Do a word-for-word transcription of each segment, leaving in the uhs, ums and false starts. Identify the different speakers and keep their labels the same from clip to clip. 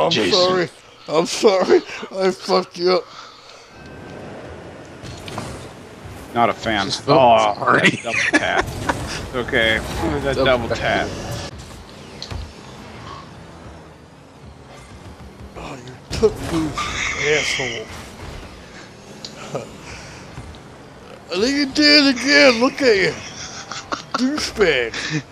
Speaker 1: I'm
Speaker 2: Jason.
Speaker 1: sorry. I'm sorry. I fucked you up.
Speaker 3: Not a fan.
Speaker 4: Just-
Speaker 3: Oh,
Speaker 4: oh, sorry.
Speaker 3: that double tap. Okay, that
Speaker 4: Double
Speaker 3: double
Speaker 4: tap.
Speaker 3: tap.
Speaker 1: Oh, you took boost, asshole. I think you did it again. Look at you. Douchebag.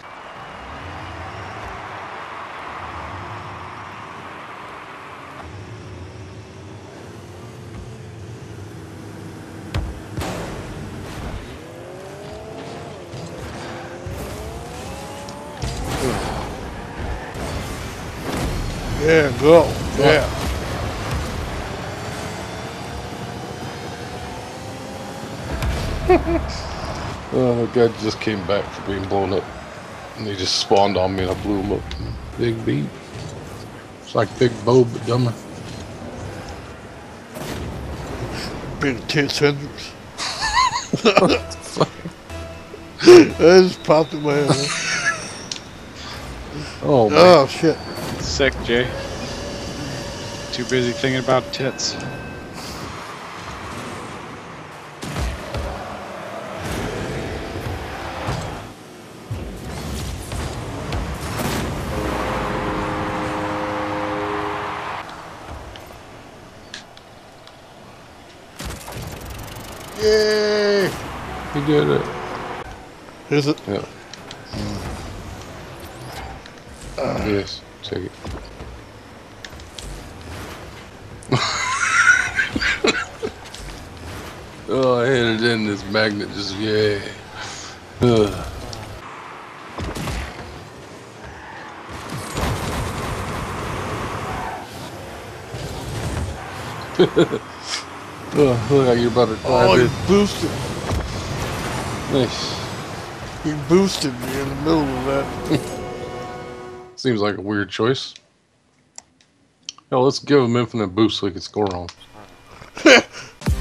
Speaker 1: Yeah, go. Yeah.
Speaker 4: Oh, the guy just came back from being blown up. And he just spawned on me and I blew him up. Big beat. It's like Big Bo, but dumber.
Speaker 1: Big tits Hendrix. That just popped in my head. Huh?
Speaker 4: Oh, man.
Speaker 1: Oh, shit.
Speaker 3: Sick, Jay. Too busy thinking about tits.
Speaker 1: Yay!
Speaker 4: He did it.
Speaker 1: Is it?
Speaker 4: Yeah. Uh, yes, take it. Oh, I hit it in this magnet, just yeah. Ugh. Oh, look like you're about to
Speaker 1: Oh,
Speaker 4: dive
Speaker 1: he
Speaker 4: in.
Speaker 1: boosted.
Speaker 4: Nice.
Speaker 1: He boosted me in the middle of that.
Speaker 4: Seems like a weird choice. Hell, let's give him infinite boost so he can score on.